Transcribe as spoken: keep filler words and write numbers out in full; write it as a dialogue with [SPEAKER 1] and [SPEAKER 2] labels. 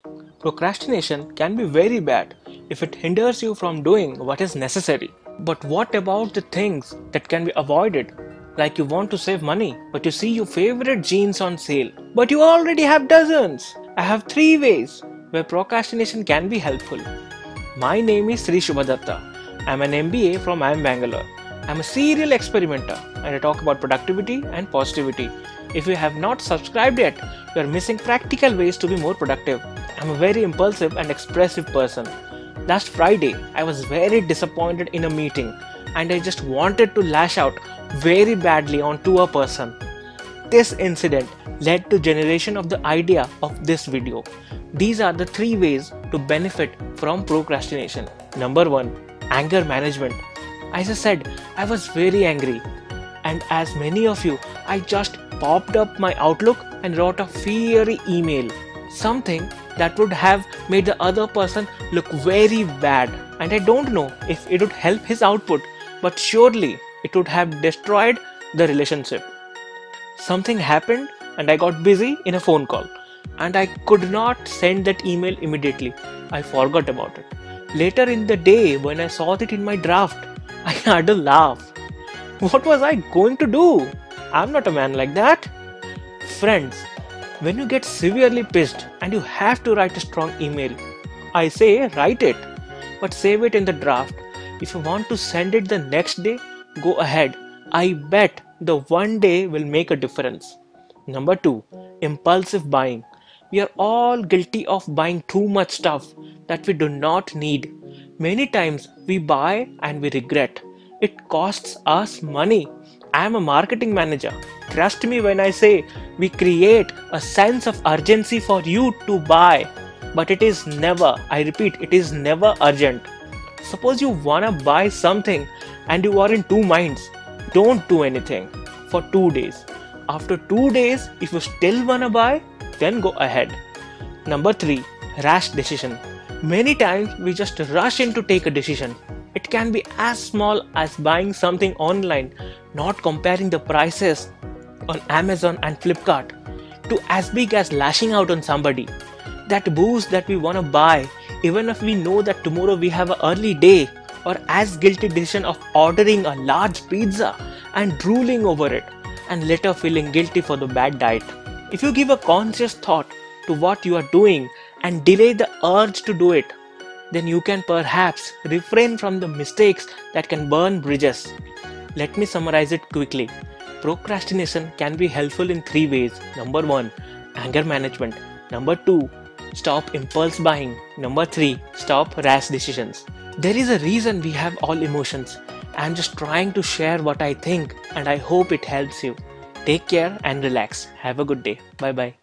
[SPEAKER 1] Procrastination can be very bad if it hinders you from doing what is necessary. But what about the things that can be avoided? Like you want to save money, but you see your favorite jeans on sale, but you already have dozens. I have three ways where procrastination can be helpful. My name is Sri Shubhadatta. I'm an M B A from I I M Bangalore. I'm a serial experimenter and I talk about productivity and positivity. If you have not subscribed yet, you are missing practical ways to be more productive. I'm a very impulsive and expressive person. Last Friday, I was very disappointed in a meeting and I just wanted to lash out very badly onto a person. This incident led to generation of the idea of this video. These are the three ways to benefit from procrastination. Number one, anger management. As I said, I was very angry, and as many of you, I just popped up my Outlook and wrote a fiery email. Something that would have made the other person look very bad, and I don't know if it would help his output, but surely it would have destroyed the relationship. Something happened and I got busy in a phone call, and I could not send that email immediately. I forgot about it. Later in the day, when I saw it in my draft, I had a laugh. What was I going to do? I'm not a man like that. Friends, when you get severely pissed and you have to write a strong email, I say write it, but save it in the draft. If you want to send it the next day, go ahead. I bet the one day will make a difference. Number two, impulsive buying. We are all guilty of buying too much stuff that we do not need. Many times we buy and we regret. It costs us money. I am a marketing manager. Trust me when I say we create a sense of urgency for you to buy. But it is never, I repeat, it is never urgent. Suppose you wanna buy something and you are in two minds. Don't do anything for two days. After two days, if you still wanna buy, then go ahead. Number three, rash decision. Many times we just rush in to take a decision. It can be as small as buying something online, not comparing the prices on Amazon and Flipkart, to as big as lashing out on somebody. That boost that we want to buy, even if we know that tomorrow we have an early day, or as guilty decision of ordering a large pizza and drooling over it, and later feeling guilty for the bad diet. If you give a conscious thought to what you are doing and delay the urge to do it, then you can perhaps refrain from the mistakes that can burn bridges. Let me summarize it quickly. Procrastination can be helpful in three ways. Number one, anger management. Number two, stop impulse buying. Number three, stop rash decisions. There is a reason we have all emotions. I'm just trying to share what I think, and I hope it helps you. Take care and relax. Have a good day. Bye bye.